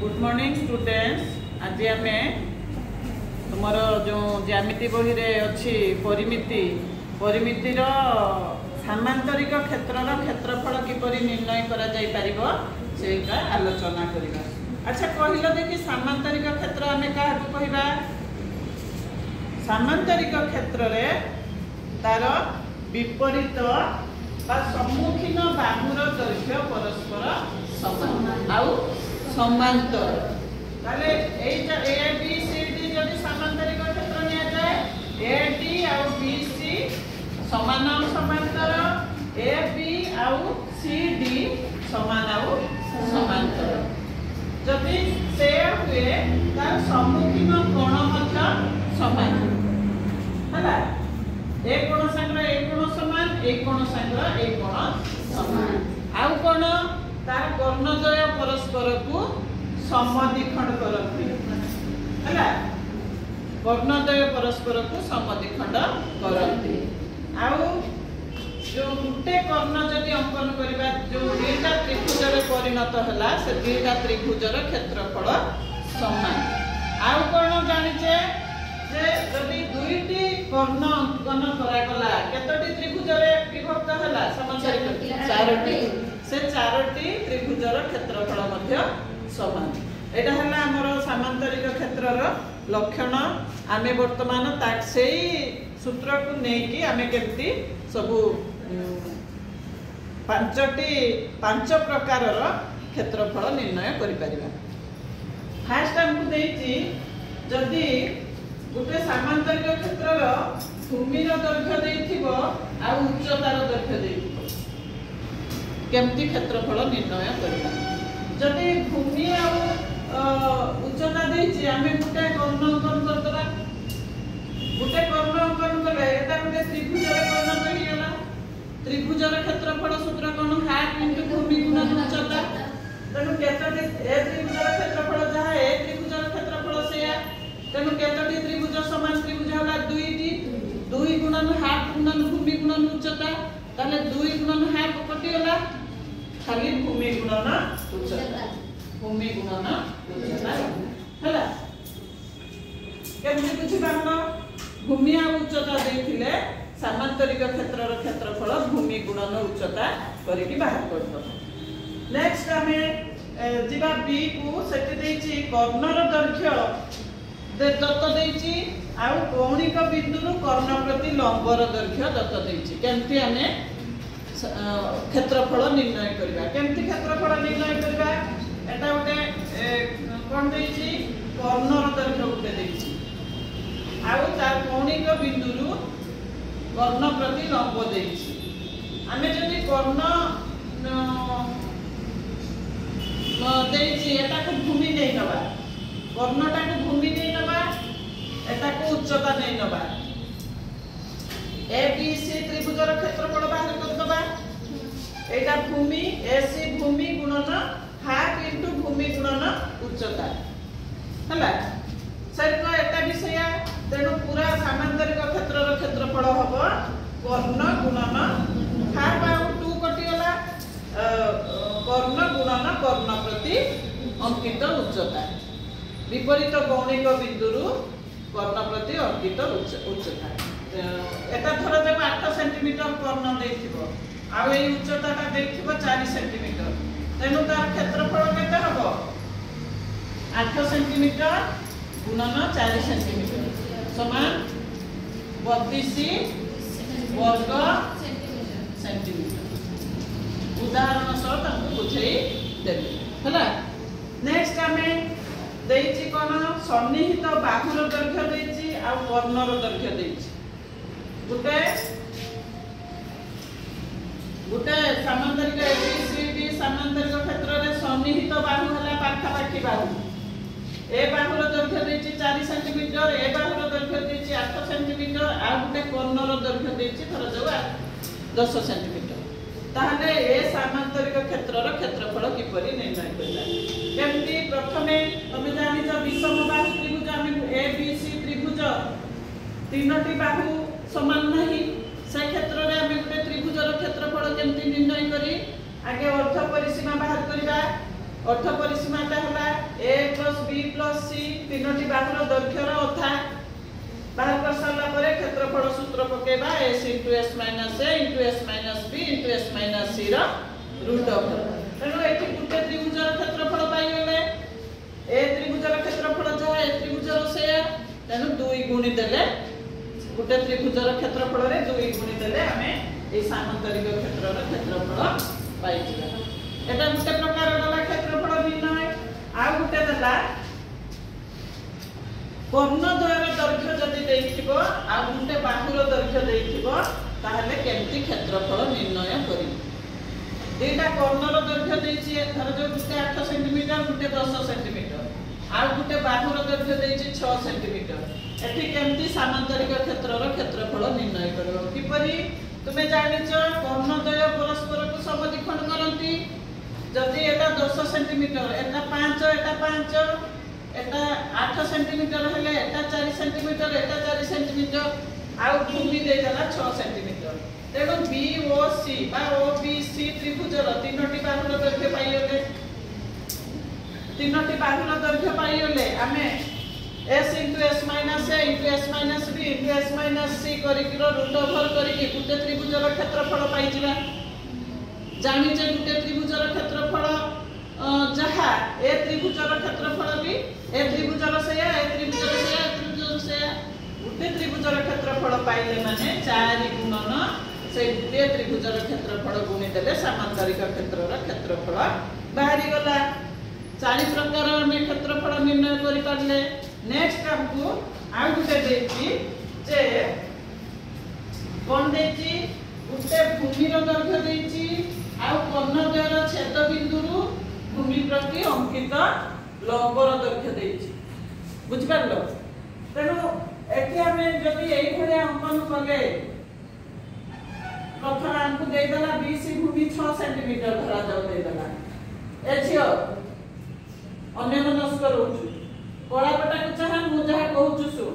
Good morning students. आज आम तुम जो ज्यामिति बही रे अच्छी परिमिति परिमितिर सामांतरिक क्षेत्र क्षेत्रफल किपर निर्णय करा जाई परिबो सेटा आलोचना करिबा। अच्छा कहलो देखि सामांतरिक क्षेत्र आमे काहकु कहिबा? सामांतरिक क्षेत्र रे तार विपरीत बा सम्मुखीन बाहुर दैर्घ्य परस्पर समान आउ समांतर। ताले एटा ए बी सी डी जदि सामांतरिक क्षेत्र निया जाए ए डी आउ बी सी समान आउ समांतर, ए बी आउ सी डी समान आउ समांतर। जदि से हुए तार सम्मुखीन कोण मध्य समान हला, ए कोण संग ए कोण समान, ए कोण संग ए कोण समान। आउ कोण तार कर्णद्वय परस्पर को समद्विखंड करती हला, कर्णद्वय परस्पर को समद्विखंड करती। आउ जो गुटे कर्ण जदि अंकन करबा जो दुईटा त्रिभुज रे परिणत हला से दुईटा त्रिभुजर क्षेत्रफल समान। आउ कोन जानिचे जे जदि दुईटी कर्ण अंकन करा गला केतोटी त्रिभुज रे विभक्त हला समांतरिक चारोटी, से चारोटी त्रिभुजर क्षेत्रफल मध्य समान। एटा हला हमर सामांतरिक क्षेत्रर लक्षण। आमे वर्तमान ताक सेही सूत्र को नेकी आमे केमती सबु पांच प्रकारर क्षेत्रफल निर्णय करि परिबा। फास्ट हमकु देइछि जदि गुटे सामांतरिक क्षेत्रर भूमिर दैर्घ्य देइथिबो आ उच्चतार दैर्घ्य देइथिबो केमती क्षेत्रफल निर्णय करिबा। जदि भूमि आ उच्चता देइछि आमे गुटे कर्ण अंकन करतबा, गुटे कर्ण अंकन करले एटा गुटे त्रिभुजर कर्ण कहि गेला। त्रिभुजर क्षेत्रफल सूत्र कोन हाफ इनटू भूमि गुणन उच्चता। तेनु केतोटी ए त्रिभुजर क्षेत्रफल जहा ए त्रिभुजर क्षेत्रफल सेया, तेनु केतोटी त्रिभुज समान त्रिभुज होला दुईटी, 2 गुणन हाफ गुणन भूमि गुणन उच्चता। ताले 2 गुणन हाफ कटि गेला खाली भूमि गुणन उच्चता, भूमि गुणन उच्चता हला। केमति बुझि पारनो? भूमि आ उच्चता देथिले सामांतरिक क्षेत्रर क्षेत्रफल भूमि गुणन उच्चता करिकि बाहर करतो। नेक्स्ट हमें जिबा बी को सेति देछि कर्णर दैर्घ्य दत्त देछि आ कौणिक बिंदुरु कर्ण प्रति लंबर दैर्घ्य दत्त देछि। केमति हमें क्षेत्रफल निर्णय करबा? केमति क्षेत्रफल निर्णय करबा? एटा उटे कोन देछि कर्णर दैर्घ्य उटे देछि आउ तार कौणिक बिंदुरु कर्ण प्रति लंब देछि। आमे जदि कर्ण देछि एटा को भूमि नै नबा, कर्णटा को भूमि नै नबा, एटा को उच्चता नै नबा, ए बी सी त्रिभुजर क्षेत्रफल बाहर कर दबा। एटा भूमि ए सी भूमि गुणन हाफ इनटू भूमि गुणन उच्चता हला। सरको एटा विषय तेनु पूरा सामांतरिक क्षेत्रर क्षेत्रफल हबो कर्ण गुणन हाफ आउ 2 कटि गला कर्ण गुणन कर्ण प्रति अंकित उच्चता। विपरीत कौणिक बिंदुरु कर्ण प्रति अंकित उच्चता। एटा धर जब 8 सेंटीमीटर कर्ण देथिबो आ ए उच्चताटा देथिबो 4 सेंटीमीटर, तेनु तार क्षेत्रफल केते हबो? 8 सेंटीमीटर गुणन 4 सेंटीमीटर समान 32 वर्ग सेंटीमीटर। उदाहरण सह तमको बुझाई देबे हला। नेक्स्ट हमें देछि कोन सन्निहित बाहुर दैर्घ्य देछि आ कर्णर दैर्घ्य देछि। गुटे सामांतरिक ए बी सी डी सामांतरिक क्षेत्र रे सन्निहित बाहु हला पाखापाखी बाहु। ए बाहुर दैर्घ्य देछि 4 सेंटीमीटर, ए बाहुर दैर्घ्य देछि 8 सेंटीमीटर, आ गुटे कर्णर दैर्घ्य देछि धर जाऊ 10 सेंटीमीटर। ताहले ए सामांतरिक क्षेत्रर क्षेत्रफल किपरि निर्णय करला? केमति? प्रथमे तमे जानिछ विषम बाहु त्रिभुज आमे ए बी सी त्रिभुज तीनटी बाहु समान नाही, से क्षेत्र रे आमे गुटे त्रिभुजर क्षेत्रफल केमति निर्णय करी? आगे अर्ध परिसीमा बाहर करबा। अर्थ परिसीमाटा है A plus B plus C तीनोटी बाहुर दैर्घ्यर अधा बाहर कर सारा पर क्षेत्रफल सूत्र पकेबा S into S minus A into S minus B into S minus C root over तेणु ये गोटे त्रिभुजर क्षेत्रफल पाइगले ए त्रिभुजर क्षेत्रफल जहाँ ए त्रिभुजर से तेणु 2 गुणी देले गोटे त्रिभुजर क्षेत्रफल रे 2 गुणी देले आमे ए सामांतरिक क्षेत्रर क्षेत्रफल पाइजिबा एटा गोटे प्रकार गला क्षेत्रफल निर्णय आ गोटे देला कर्णद्वयर दैर्घ्य जदि देइथिबो आ गोटे बाहुर दैर्घ्य देइथिबो ताहले केमति क्षेत्रफल निर्णय करिबो दुईटा कर्णर दैर्घ्य देइछि धर जो गोटे 8 सेंटीमीटर गोटे 10 सेंटीमीटर आ गोटे बाहुर दैर्घ्य देइछि 6 सेंटीमीटर एठी केमति सामांतरिक क्षेत्रर क्षेत्रफल निर्णय करबो किपरि तुमे जानिछ कर्णद्वय परस्पर को समद्विखंड करंती जदि एटा 10 सेंटीमीटर एटा 5 एटा 8 सेंटीमीटर हेले एटा 4 सेंटीमीटर एटा 4 सेंटीमीटर आ भूमि दे देला 6 सेंटीमीटर तेणु बी ओ सी बा ओ बी सी त्रिभुजर तीनोटी बाहुर दैर्घ्य पाइले तीनोटी बाहुर दैर्घ्य पाइले आमे s into s minus a into s minus b into s minus c करिक रूट ओवर करिक गोटे त्रिभुजर क्षेत्रफल पाइजिबा जानिचे गोटे त्रिभुजर क्षेत्रफल जहा ए त्रिभुजर क्षेत्रफल भी ए त्रिभुजर से ए त्रिभुजर से ए त्रिभुजर से गोटे त्रिभुजर क्षेत्रफल पाइले माने 4 गुणन से गोटे त्रिभुजर क्षेत्रफल गुणी देले सामांतरिक क्षेत्रर क्षेत्रफल बाहरी गला 4 प्रकार हम क्षेत्रफल निर्णय करि पारले नेक्स्ट हमको आ गोटे देछि जे कोन देछि गोटे भूमिर दैर्घ्य देछि आ कर्णद्वयर छेद बिंदुरु भूमि प्रति अंकित लंबर दैर्घ्य देछि बुझ पारलो तेनु एठी हमें जदि एई भलिया अंकन कले प्रथम हमको दे देला बीसी भूमि 6 सेंटीमीटर धरा जाऊ दे देला ए छियो अन्य मनस्क रहउछु कोलापटा को चाहा मु जहा कहउछु सु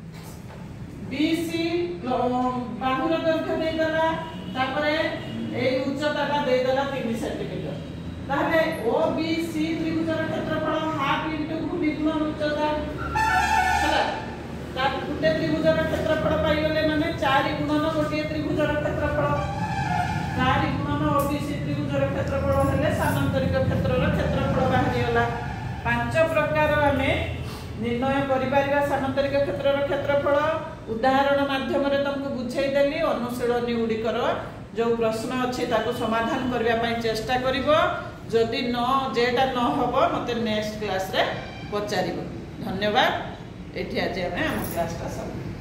बीसी बाहुर दैर्घ्य दे देला तापरे एई उच्चताटा दे देला 3 सेंटीमीटर ताहले ओ बी सी त्रिभुजर क्षेत्रफल हाफ इनटू भूमि गुणन उच्चता हला ता गोटे त्रिभुजर क्षेत्रफल पाइले माने 4 गुणन गोटे त्रिभुजर क्षेत्रफल 4 गुणन ओ बी सी त्रिभुजर क्षेत्रफल हेले सामांतरिक क्षेत्रर क्षेत्रफल बाहरी होला 5 प्रकार हमें निर्णय करि परिबा सामांतरिक क्षेत्रर क्षेत्रफल उदाहरण माध्यम रे तुमको बुझाई देली अनुशीलनी गुडी करो जो प्रश्न अछि ताको समाधान करबा पई चेष्टा करिवो जदि न जेटा न होबो मते नेक्स्ट क्लास रे पचारिबो धन्यवाद एठी आज हम क्लास का सब